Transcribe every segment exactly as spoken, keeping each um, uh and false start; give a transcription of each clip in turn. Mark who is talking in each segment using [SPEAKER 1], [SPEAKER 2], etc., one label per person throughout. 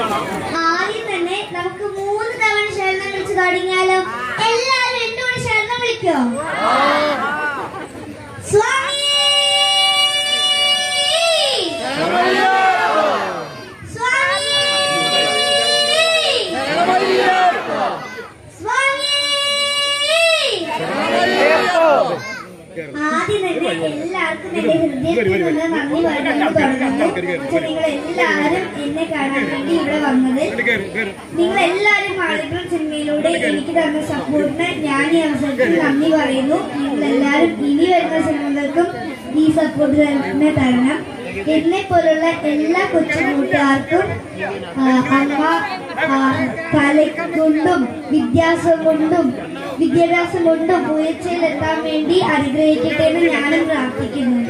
[SPEAKER 1] ആദ്യം തന്നെ നമുക്ക് മൂന്ന് തവണ ശരണം വിളിച്ചു തുടങ്ങിയാലോ? എല്ലാവരും എന്നോട് ശരണം വിളിക്കോ? സ്വാമി ആദ്യം തന്നെ എല്ലാവർക്കും എന്റെ ഹൃദയത്തിൽ നിന്ന് നന്ദി പറഞ്ഞു തുടങ്ങുന്നു. നിങ്ങൾ എല്ലാവരും എന്നെ കാണാൻ വേണ്ടി ഇവിടെ വന്നത്, നിങ്ങൾ എല്ലാവരും മാളികപ്പുറം സിനിമയിലൂടെ എനിക്ക് തന്ന സപ്പോർട്ടിന് ഞാൻ ഈ അവസരത്തിൽ നന്ദി പറയുന്നു. നിങ്ങൾ എല്ലാവരും ഇനി വരുന്ന സിനിമകൾക്കും ഈ സപ്പോർട്ട് തന്നെ തരണം. എന്നെ പോലുള്ള എല്ലാ കൊച്ചുകൂട്ടുകാർക്കും അമ്മ കല കൊണ്ടും വിദ്യാഭ്യാസം കൊണ്ടും വിദ്യാഭ്യാസം കൊണ്ടും ഉയർച്ചയിലെത്താൻ വേണ്ടി അനുഗ്രഹിക്കട്ടെ എന്ന് ഞാനും പ്രാർത്ഥിക്കുന്നുണ്ട്.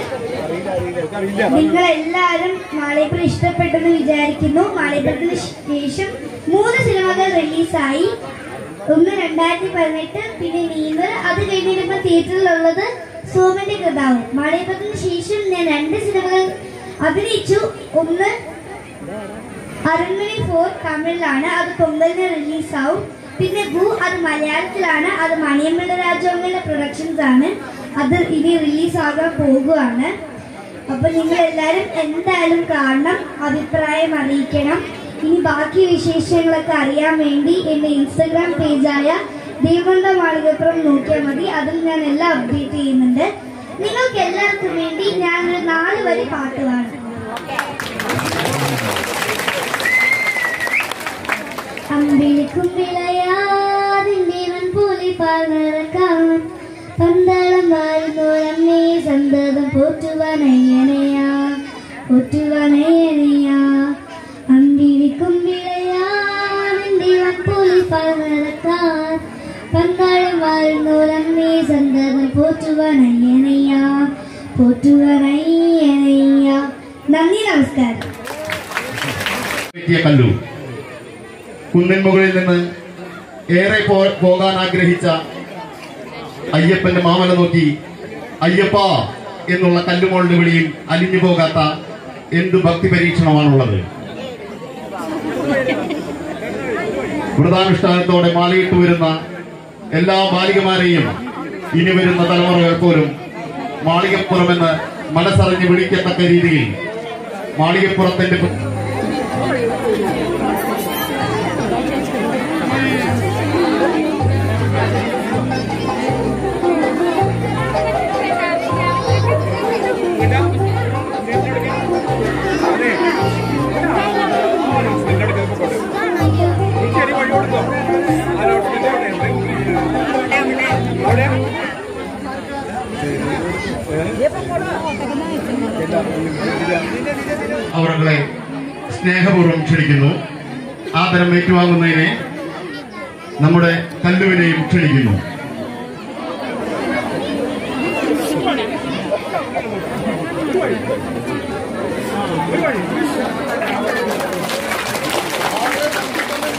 [SPEAKER 1] നിങ്ങളെല്ലാവരും മാളികപ്പുറം ഇഷ്ടപ്പെട്ടെന്ന് വിചാരിക്കുന്നു. മാളികപ്പുറത്തിന് ശേഷം മൂന്ന് സിനിമകൾ റിലീസായി. ഒന്ന് രണ്ടായിരത്തി പതിനെട്ട്, പിന്നെ നീന്തൽ, അത് കഴിഞ്ഞിരുമ്പോൾ തിയേറ്ററിലുള്ളത് സോമന്റെ കഥാവും. മാളികപ്പുറത്തിന് ശേഷം ഞാൻ രണ്ട് സിനിമകൾ അഭിനയിച്ചു. ഒന്ന് അരൺമണി ഫോർ തമിഴിലാണ്, അത് പൊങ്കലിന് റിലീസാവും. പിന്നെ ഭൂ, അത് മലയാളത്തിലാണ്, അത് മണിയമ്മയുടെ രാജോമ്മയുടെ പ്രൊഡക്ഷൻസ് ആണ്. അത് ഇനി റിലീസാകാൻ പോകുകയാണ്. അപ്പൊ നിങ്ങൾ എല്ലാവരും എന്തായാലും കാണണം, അഭിപ്രായം അറിയിക്കണം. ഇനി ബാക്കി വിശേഷങ്ങളൊക്കെ അറിയാൻ വേണ്ടി എന്റെ ഇൻസ്റ്റഗ്രാം പേജായ devananda malikapuram നോക്കിയാൽ മതി. അതിൽ ഞാൻ എല്ലാം അപ്ഡേറ്റ് ചെയ്യുന്നുണ്ട്. നിങ്ങൾക്ക് എല്ലാവർക്കും വേണ്ടി ഞാൻ ഒരു നാല് വരി പാട്ട് പാടും. അമ്പിളിക്കും വിളയാതിൻ പോലെ പാർന്നറക്കാൻ പന്തളം വാഴുന്നോരമ്മേ സന്തതം പോറ്റുവാനയ്യനയാ പോറ്റുവാനയ്യനയാ. അമ്പിളിക്കും വിളയാതിൻ പോലെ പാർന്നറക്കാൻ പന്തളം വാഴുന്നോരമ്മേ സന്തതം പോറ്റുവാനയ്യനയാ പോറ്റുവാനയ്യനയാ. നന്ദി, നമസ്കാരം.
[SPEAKER 2] കല്ലു കുന്നിൻ മുകളിൽ നിന്ന് ഏറെ പോകാൻ ആഗ്രഹിച്ച അയ്യപ്പന്റെ മാമല നോക്കി അയ്യപ്പ എന്നുള്ള കല്ലുമോളുടെ വിളിയിൽ അലിഞ്ഞു പോകാത്ത എന്ത് ഭക്തി പരീക്ഷണമാണുള്ളത്. വ്രതാനുഷ്ഠാനത്തോടെ മാലയിട്ട് വരുന്ന എല്ലാ ബാലികമാരെയും ഇനി വരുന്ന തലമുറകൾ പോലും മാളികപ്പുറമെന്ന് മനസ്സറിഞ്ഞ് വിളിക്കത്തക്ക രീതിയിൽ മാളികപ്പുറത്തിന്റെ അവരെ സ്നേഹപൂർവ്വം ക്ഷണിക്കുന്നു. ആദരം ഏറ്റുവാങ്ങുന്നതിനെ നമ്മുടെ കല്ലുവിനെയും ക്ഷണിക്കുന്നു.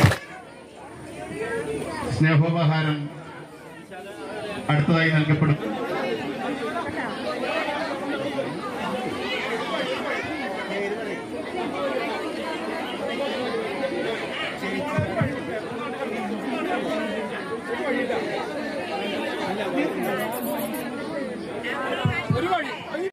[SPEAKER 2] സ്നേഹോപഹാരം അടുത്തതായി നൽകപ്പെടും.